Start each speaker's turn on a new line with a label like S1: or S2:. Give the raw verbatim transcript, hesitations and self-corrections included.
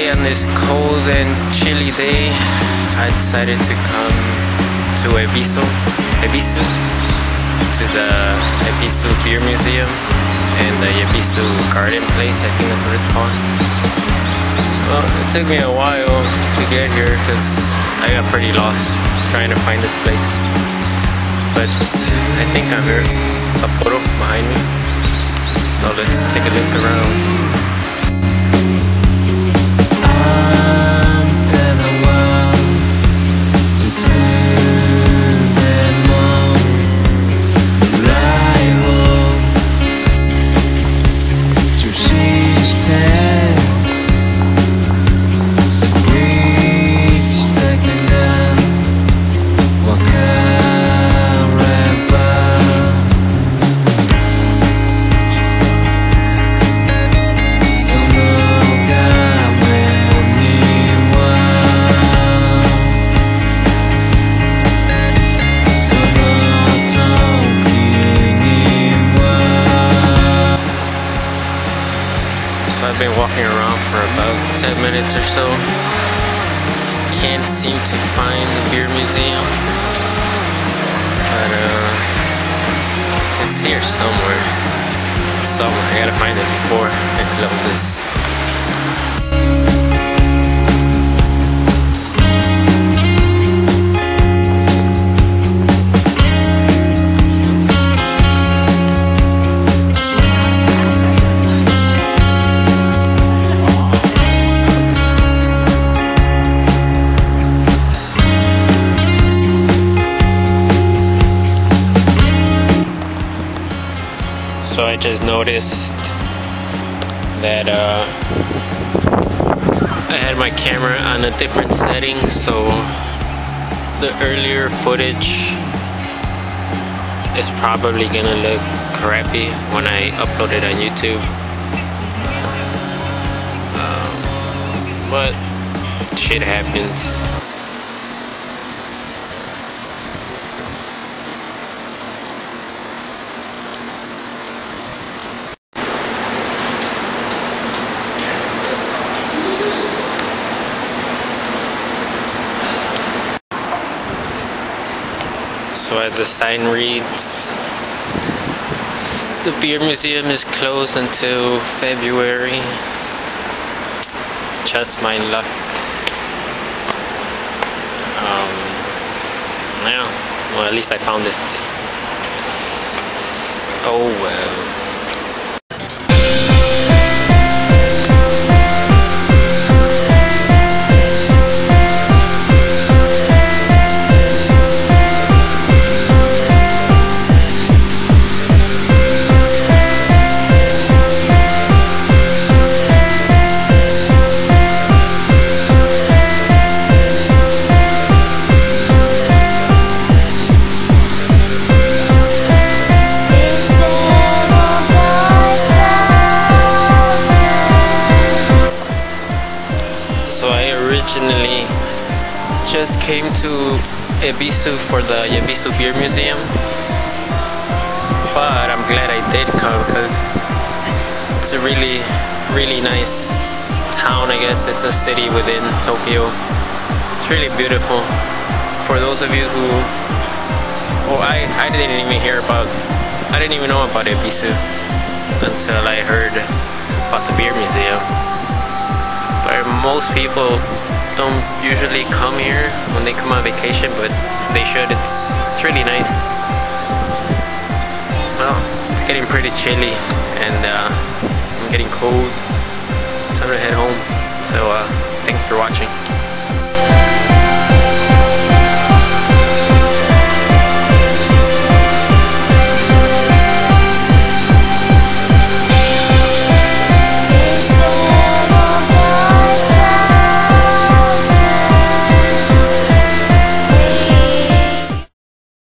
S1: today on this cold and chilly day, I decided to come to Ebisu, Yebisu, to the Ebisu Beer Museum and the Yebisu Garden Place, I think that's what it's called. Well, it took me a while to get here because I got pretty lost trying to find this place. But I think I'm here, Sapporo behind me. So let's take a look around. I've been walking around for about ten minutes or so. Can't seem to find the beer museum, but uh, it's here somewhere. Somewhere. I gotta find it before it closes. So I just noticed that uh, I had my camera on a different setting, so the earlier footage is probably gonna look crappy when I upload it on YouTube. Um, but shit happens. So as the sign reads, the beer museum is closed until February. Just my luck. Um, yeah, well, at least I found it. Oh well. Originally just came to Ebisu for the Yebisu Beer Museum, but I'm glad I did come because it's a really really nice town. I guess it's a city within Tokyo. It's really beautiful. For those of you who oh I, I didn't even hear about I didn't even know about Ebisu until I heard about the beer museum. But most people don't usually come here when they come on vacation, but they should. It's, it's really nice. Well, it's getting pretty chilly and uh, I'm getting cold. Time to head home. So uh, thanks for watching.